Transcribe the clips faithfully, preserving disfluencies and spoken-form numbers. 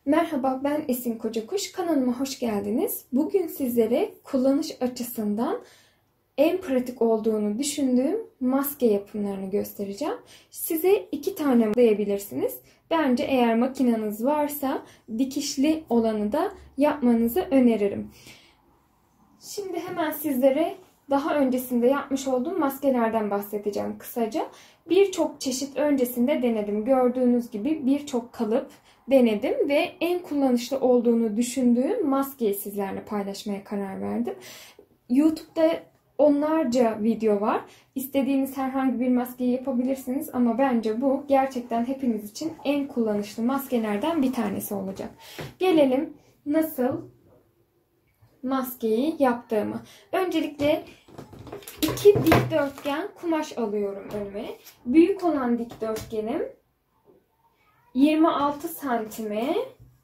Merhaba, ben Esin Kocakuş. Kanalıma hoş geldiniz. Bugün sizlere kullanış açısından en pratik olduğunu düşündüğüm maske yapımlarını göstereceğim. Size iki tane dayayabilirsiniz. Bence eğer makineniz varsa dikişli olanı da yapmanızı öneririm. Şimdi hemen sizlere daha öncesinde yapmış olduğum maskelerden bahsedeceğim kısaca. Birçok çeşit öncesinde denedim. Gördüğünüz gibi birçok kalıp denedim ve en kullanışlı olduğunu düşündüğüm maskeyi sizlerle paylaşmaya karar verdim. YouTube'da onlarca video var. İstediğiniz herhangi bir maskeyi yapabilirsiniz ama bence bu gerçekten hepiniz için en kullanışlı maskelerden bir tanesi olacak. Gelelim nasıl maskeyi yaptığımı. Öncelikle iki dikdörtgen kumaş alıyorum önüme. Büyük olan dikdörtgenim yirmi altı santime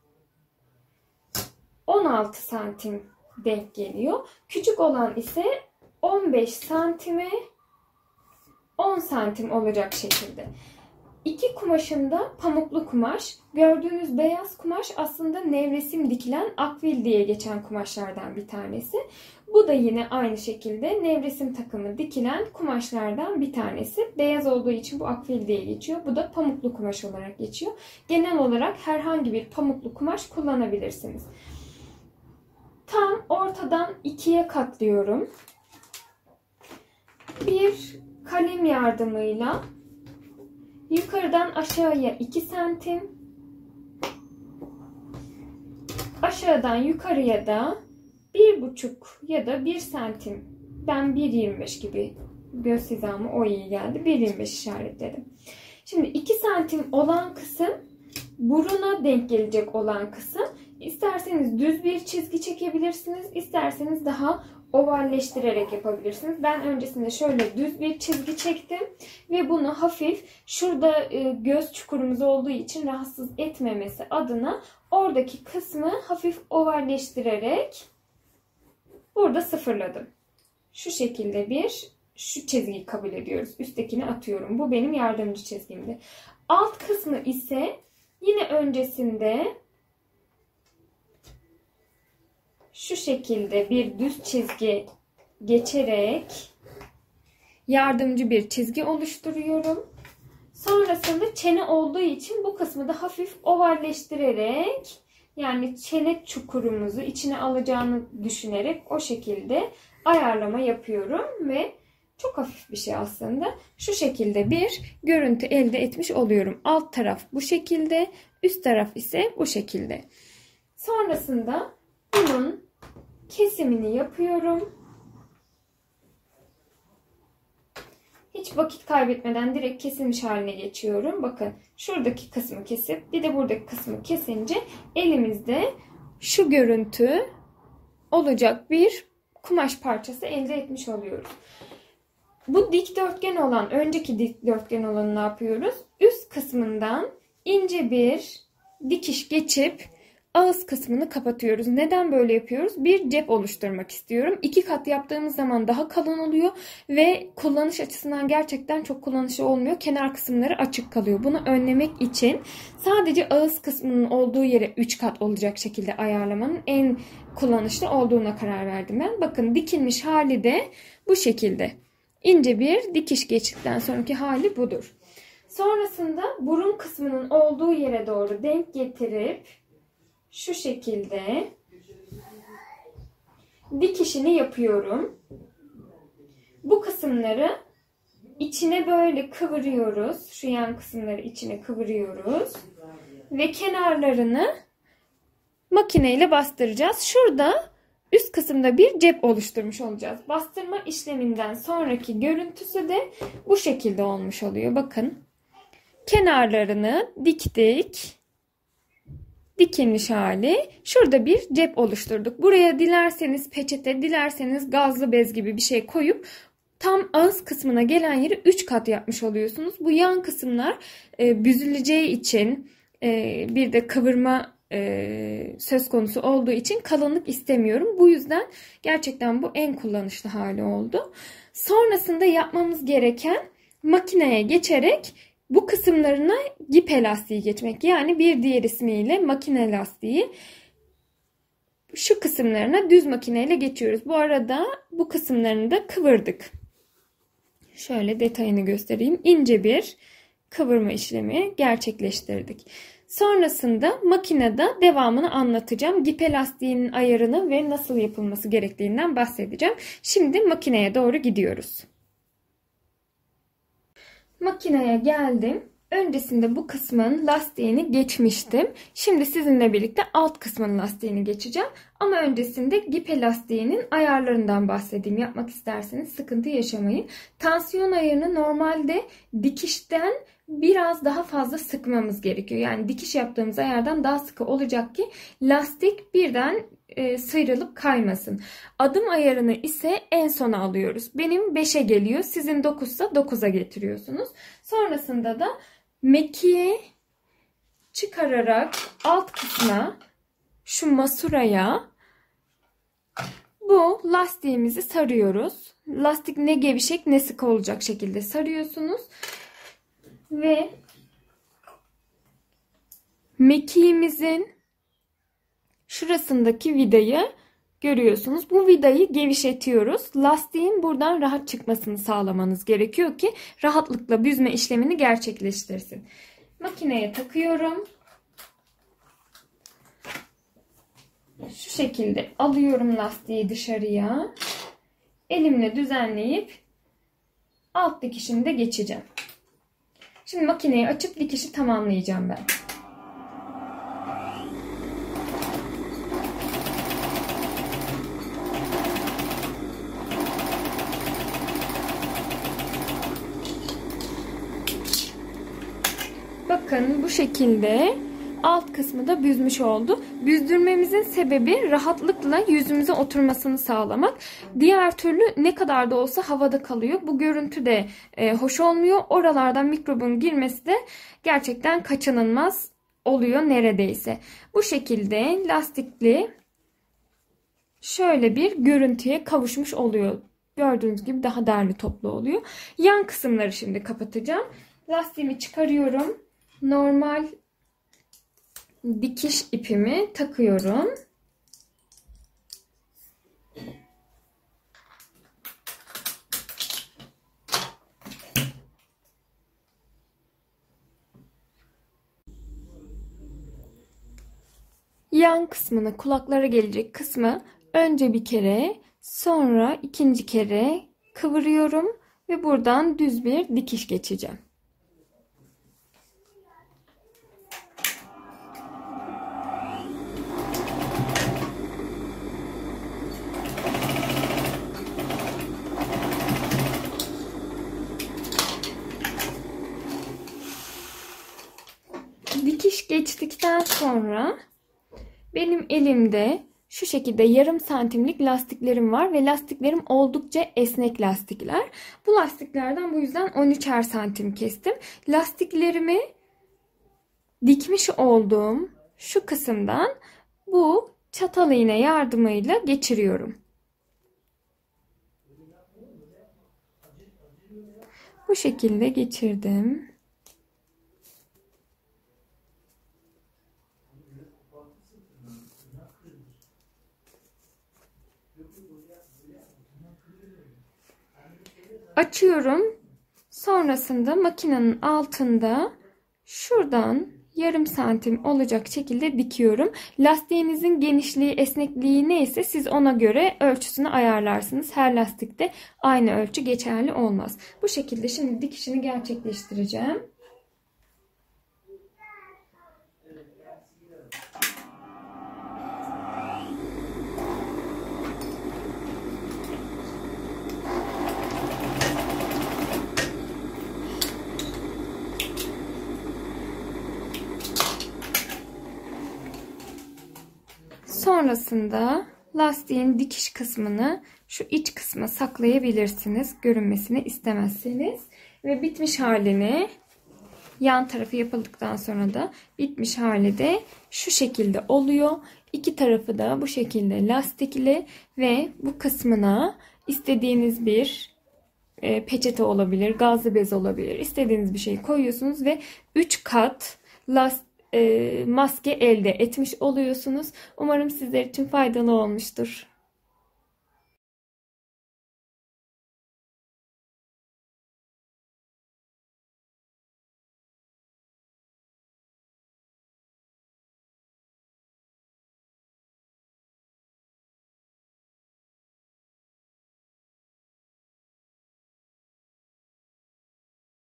on altı santim denk geliyor. Küçük olan ise on beş santime on santim olacak şekilde. İki kumaşım da pamuklu kumaş. Gördüğünüz beyaz kumaş aslında nevresim dikilen akvil diye geçen kumaşlardan bir tanesi. Bu da yine aynı şekilde nevresim takımı dikilen kumaşlardan bir tanesi. Beyaz olduğu için bu akvil diye geçiyor. Bu da pamuklu kumaş olarak geçiyor. Genel olarak herhangi bir pamuklu kumaş kullanabilirsiniz. Tam ortadan ikiye katlıyorum. Bir kalem yardımıyla yukarıdan aşağıya iki santim, aşağıdan yukarıya da bir buçuk ya da bir santim. Ben bir yirmi beş gibi göz hizamı o iyi geldi. bir yirmi beş işaretledim. Şimdi iki santim olan kısım buruna denk gelecek olan kısım. İsterseniz düz bir çizgi çekebilirsiniz. İsterseniz daha ovalleştirerek yapabilirsiniz. Ben öncesinde şöyle düz bir çizgi çektim ve bunu hafif şurada göz çukurumuz olduğu için rahatsız etmemesi adına oradaki kısmı hafif ovalleştirerek burada sıfırladım. Şu şekilde bir şu çizgiyi kabul ediyoruz. Üsttekini atıyorum. Bu benim yardımcı çizgimdi. Alt kısmı ise yine öncesinde şu şekilde bir düz çizgi geçerek yardımcı bir çizgi oluşturuyorum. Sonrasında çene olduğu için bu kısmı da hafif ovalleştirerek, yani çene çukurumuzu içine alacağını düşünerek o şekilde ayarlama yapıyorum ve çok hafif bir şey aslında. Şu şekilde bir görüntü elde etmiş oluyorum. Alt taraf bu şekilde, üst taraf ise bu şekilde. Sonrasında bunun kesimini yapıyorum. Hiç vakit kaybetmeden direkt kesilmiş haline geçiyorum. Bakın şuradaki kısmı kesip bir de buradaki kısmı kesince elimizde şu görüntü olacak bir kumaş parçası elde etmiş oluyoruz. Bu dikdörtgen olan, önceki dikdörtgen olanı ne yapıyoruz? Üst kısmından ince bir dikiş geçip ağız kısmını kapatıyoruz. Neden böyle yapıyoruz? Bir cep oluşturmak istiyorum. İki kat yaptığımız zaman daha kalın oluyor ve kullanış açısından gerçekten çok kullanışlı olmuyor. Kenar kısımları açık kalıyor. Bunu önlemek için sadece ağız kısmının olduğu yere üç kat olacak şekilde ayarlamanın en kullanışlı olduğuna karar verdim ben. Bakın dikilmiş hali de bu şekilde. İnce bir dikiş geçtikten sonraki hali budur. Sonrasında burun kısmının olduğu yere doğru denk getirip şu şekilde dikişini yapıyorum. Bu kısımları içine böyle kıvırıyoruz. Şu yan kısımları içine kıvırıyoruz. Ve kenarlarını makineyle bastıracağız. Şurada üst kısımda bir cep oluşturmuş olacağız. Bastırma işleminden sonraki görüntüsü de bu şekilde olmuş oluyor. Bakın. Kenarlarını diktik. Dikilmiş hali. Şurada bir cep oluşturduk. Buraya dilerseniz peçete, dilerseniz gazlı bez gibi bir şey koyup tam ağız kısmına gelen yeri üç kat yapmış oluyorsunuz. Bu yan kısımlar e, büzüleceği için e, bir de kıvırma e, söz konusu olduğu için kalınlık istemiyorum. Bu yüzden gerçekten bu en kullanışlı hali oldu. Sonrasında yapmamız gereken makineye geçerek bu kısımlarına gipe lastiği geçmek. Yani bir diğer ismiyle makine lastiği. Şu kısımlarına düz makineyle geçiyoruz. Bu arada bu kısımlarını da kıvırdık. Şöyle detayını göstereyim. İnce bir kıvırma işlemi gerçekleştirdik. Sonrasında makinede devamını anlatacağım. Gipe lastiğinin ayarını ve nasıl yapılması gerektiğinden bahsedeceğim. Şimdi makineye doğru gidiyoruz. Makineye geldim. Öncesinde bu kısmın lastiğini geçmiştim. Şimdi sizinle birlikte alt kısmın lastiğini geçeceğim. Ama öncesinde gipe lastiğinin ayarlarından bahsedeyim. Yapmak isterseniz sıkıntı yaşamayın. Tansiyon ayarını normalde dikişten biraz daha fazla sıkmamız gerekiyor. Yani dikiş yaptığımız ayardan daha sıkı olacak ki lastik birden e, sıyrılıp kaymasın. Adım ayarını ise en sona alıyoruz. Benim beşe geliyor. Sizin dokuzsa dokuza getiriyorsunuz. Sonrasında da mekiği çıkararak alt kısmına, şu masuraya bu lastiğimizi sarıyoruz. Lastik ne gevşek ne sıkı olacak şekilde sarıyorsunuz. Ve mekiğimizin şurasındaki vidayı görüyorsunuz. Bu vidayı gevşetiyoruz. Lastiğin buradan rahat çıkmasını sağlamanız gerekiyor ki rahatlıkla büzme işlemini gerçekleştirsin. Makineye takıyorum. Şu şekilde alıyorum lastiği dışarıya. Elimle düzenleyip alt dikişini de geçeceğim. Şimdi makineyi açıp dikişi tamamlayacağım ben. Bakın bu şekilde alt kısmı da büzmüş oldu. Büzdürmemizin sebebi rahatlıkla yüzümüze oturmasını sağlamak. Diğer türlü ne kadar da olsa havada kalıyor. Bu görüntü de e, hoş olmuyor. Oralardan mikrobun girmesi de gerçekten kaçınılmaz oluyor neredeyse. Bu şekilde lastikli şöyle bir görüntüye kavuşmuş oluyor. Gördüğünüz gibi daha derli toplu oluyor. Yan kısımları şimdi kapatacağım. Lastiğimi çıkarıyorum. Normal dikiş ipimi takıyorum. Yan kısmını, kulaklara gelecek kısmı önce bir kere, sonra ikinci kere kıvırıyorum ve buradan düz bir dikiş geçeceğim. Dikiş geçtikten sonra benim elimde şu şekilde yarım santimlik lastiklerim var ve lastiklerim oldukça esnek lastikler. Bu lastiklerden bu yüzden on üçer santim kestim. Lastiklerimi dikmiş olduğum şu kısımdan bu çatal iğne yardımıyla geçiriyorum. Bu şekilde geçirdim. Açıyorum. Sonrasında makinenin altında şuradan yarım santim olacak şekilde dikiyorum. Lastiğinizin genişliği, esnekliği neyse siz ona göre ölçüsünü ayarlarsınız. Her lastikte aynı ölçü geçerli olmaz. Bu şekilde şimdi dikişini gerçekleştireceğim. Sonrasında lastiğin dikiş kısmını şu iç kısma saklayabilirsiniz. Görünmesini istemezseniz. Ve bitmiş halini, yan tarafı yapıldıktan sonra da bitmiş hali de şu şekilde oluyor. İki tarafı da bu şekilde lastikli ve bu kısmına istediğiniz bir e, peçete olabilir, gazlı bez olabilir. İstediğiniz bir şeyi koyuyorsunuz ve üç kat last, e, maske elde etmiş oluyorsunuz. Umarım sizler için faydalı olmuştur.